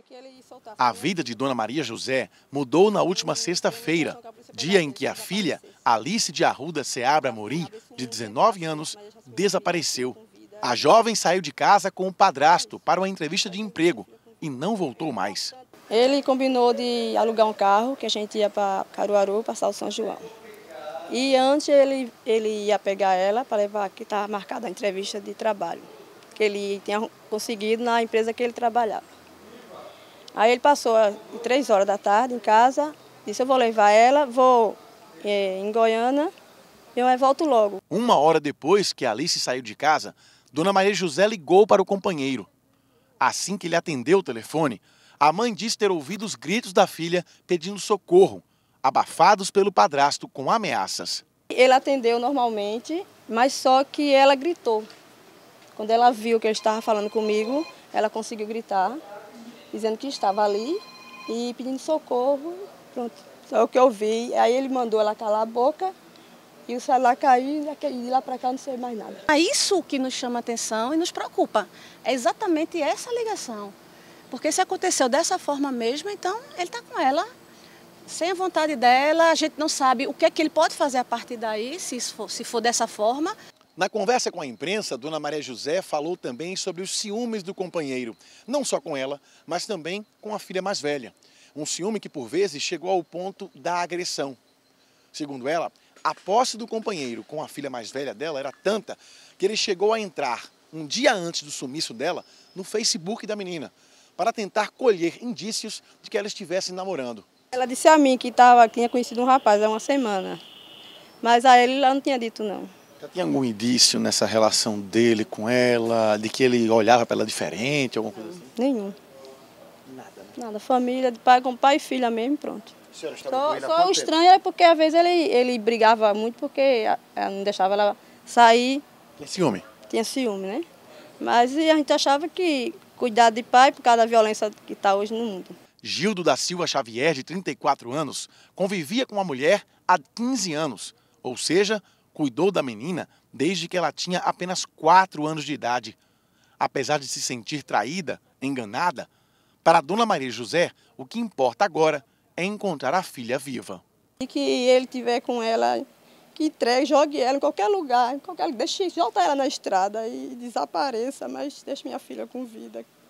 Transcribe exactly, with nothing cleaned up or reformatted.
A vida de Dona Maria José mudou na última sexta-feira, dia em que a filha, Alice de Arruda Seabra Amorim, de dezenove anos, desapareceu. A jovem saiu de casa com o padrasto para uma entrevista de emprego e não voltou mais. Ele combinou de alugar um carro, que a gente ia para Caruaru, passar o São João. E antes ele, ele ia pegar ela para levar, que estava marcada a entrevista de trabalho, que ele tinha conseguido na empresa que ele trabalhava. Aí ele passou às três horas da tarde em casa, disse: eu vou levar ela, vou é, em Goiânia e eu volto logo. Uma hora depois que Alice saiu de casa, Dona Maria José ligou para o companheiro. Assim que ele atendeu o telefone, a mãe disse ter ouvido os gritos da filha pedindo socorro, abafados pelo padrasto com ameaças. Ele atendeu normalmente, mas só que ela gritou. Quando ela viu que ele estava falando comigo, ela conseguiu gritar, dizendo que estava ali e pedindo socorro. Pronto, só o que eu vi. Aí ele mandou ela calar a boca e o celular caiu e de lá para cá não sei mais nada. É isso que nos chama atenção e nos preocupa. É exatamente essa ligação. Porque se aconteceu dessa forma mesmo, então ele está com ela, sem a vontade dela, a gente não sabe o que é que ele pode fazer a partir daí, se for, se for dessa forma. Na conversa com a imprensa, Dona Maria José falou também sobre os ciúmes do companheiro, não só com ela, mas também com a filha mais velha. Um ciúme que, por vezes, chegou ao ponto da agressão. Segundo ela, a posse do companheiro com a filha mais velha dela era tanta que ele chegou a entrar, um dia antes do sumiço dela, no Facebook da menina, para tentar colher indícios de que ela estivesse namorando. Ela disse a mim que tava, tinha conhecido um rapaz há uma semana, mas a ele ela não tinha dito não. Já tinha algum indício nessa relação dele com ela, de que ele olhava para ela diferente, alguma coisa assim? Nenhum. Nada, né? Nada, família, de pai com pai e filha mesmo, pronto. A senhora estava Só, com ele há só quanto o tempo? estranho é porque às vezes ele, ele brigava muito porque ela não deixava ela sair. Tem ciúme? Tinha ciúme, né? Mas a gente achava que cuidar de pai por causa da violência que está hoje no mundo. Gildo da Silva Xavier, de trinta e quatro anos, convivia com a mulher há quinze anos, ou seja, cuidou da menina desde que ela tinha apenas quatro anos de idade. Apesar de se sentir traída, enganada, para a Dona Maria José, o que importa agora é encontrar a filha viva. E que ele tiver com ela, que entregue, jogue ela em qualquer lugar, em qualquer, deixe, solta ela na estrada e desapareça, mas deixe minha filha com vida.